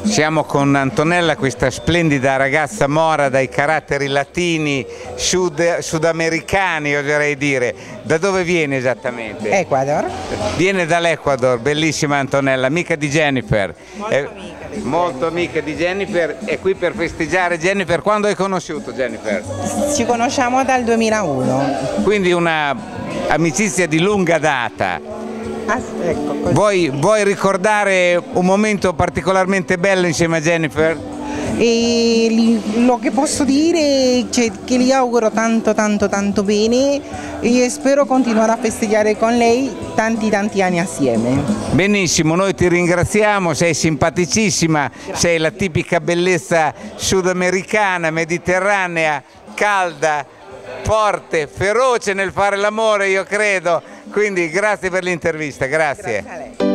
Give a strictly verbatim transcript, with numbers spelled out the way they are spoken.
Siamo con Antonella, questa splendida ragazza mora dai caratteri latini, sud, sudamericani oserei dire. Da dove viene esattamente? Ecuador. Viene dall'Ecuador, bellissima Antonella, amica di Jennifer. Molto È, amica di molto amica di Jennifer, è qui per festeggiare Jennifer. Quando hai conosciuto Jennifer? Ci conosciamo dal duemilauno. Quindi una amicizia di lunga data. Ah, ecco, così. Vuoi, vuoi ricordare un momento particolarmente bello insieme a Jennifer? E li- lo che posso dire è che gli auguro tanto tanto tanto bene e spero continuare a festeggiare con lei tanti tanti anni assieme. Benissimo, noi ti ringraziamo, sei simpaticissima, sei la tipica bellezza sudamericana, mediterranea, calda, forte, feroce nel fare l'amore, io credo. Quindi grazie per l'intervista, grazie. Grazie a lei.